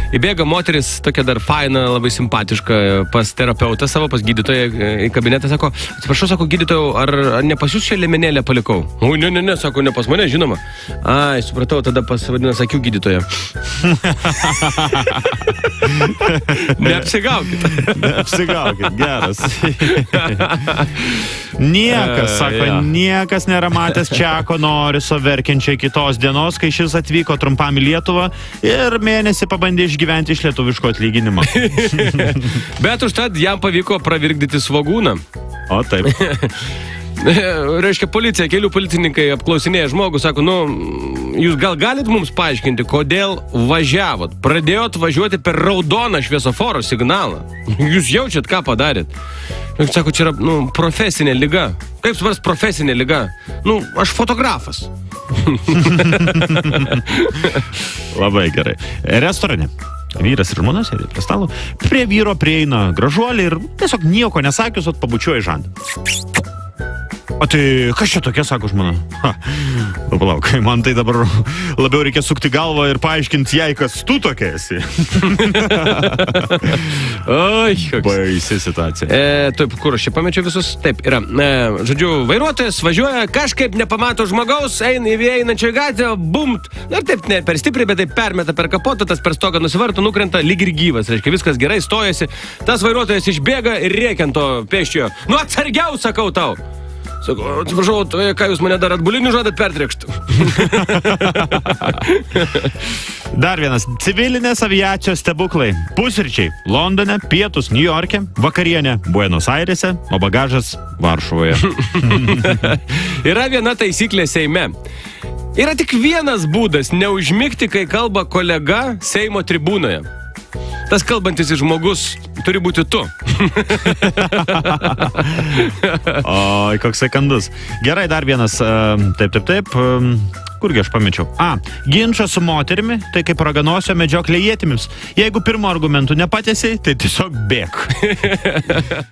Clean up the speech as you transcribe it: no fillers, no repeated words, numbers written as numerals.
įbėga moteris, tokia dar faina, labai simpatiška, pas terapeutą savo, pas gydytoją į kabinetą, sako, atsiprašau, sako, gydytojau, ar ne pas jūs čia liemenėlę palikau? O, ne, sako, ne pas mane, žinoma. Ai, supratau, tada pasivadinas akių gydytoją. Neapsigaukit, geras. Niekas nėra matęs Čiako Noriso verkiančiai kitos dienos, kai šis atvyko trumpam į Lietuvą ir mėnesį pabandė išgyventi iš lietuviško atlyginimo. Bet užtat jam pavyko pravirkdyti svogūną. O taip. Reiškia, policija, kelių policininkai apklausinėja žmogų, sako, jūs gal galit mums paaiškinti, kodėl važiavot? Pradėjot važiuoti per raudoną šviesoforo signalą. Jūs jaučiat, ką padarėt? Sako, čia yra, profesinė liga. Kaip supras profesinė liga? Aš fotografas. Labai gerai. Restorane. Vyras ir žmona sėdi prie stalo. Prie vyro prieina gražuolė ir tiesiog nieko nesakius, pabučiuoja žandą. O tai kas čia tokia, sako žmona? Palauk, man tai dabar labiau reikia sukti galvą ir paaiškinti jai, kas tu tokia esi. Oi, baisi situacija. Taip, kur aš čia pamečiau visus? Taip, yra. Žodžiu, vairuotojas važiuoja, kažkaip nepamato žmogaus, eina į einančią gatvę, bumt. Ir taip, ne per stipriai, bet taip permeta per kapotą, tas per stogą nusivarto, nukrenta lyg ir gyvas. Reiškia, viskas gerai, stojasi. Tas vairuotojas išbėga ir rėkiant to pėsčiojo. Atsargiau, sakau tau. Sako, atsiprašau, ką jūs mane dar atbulinių žadat pertrėkšti? Dar vienas. Civilinės aviacijos stebuklai. Pusryčiai Londone, pietus New York'e, vakarienė Buenos Airėse, o bagažas Varšuvoje. Yra viena taisyklė Seime. Yra tik vienas būdas neužmigti, kai kalba kolega Seimo tribūnoje. Tas kalbantis žmogus turi būti tu. Oi, koks sekandus. Gerai, dar vienas. Taip. Kurgi aš pamečiau? Ginčas su moterimi, tai kaip raganosio medžioklė ietimis. Jeigu pirmo argumentų nepatėsiai, tai tiesiog bėk.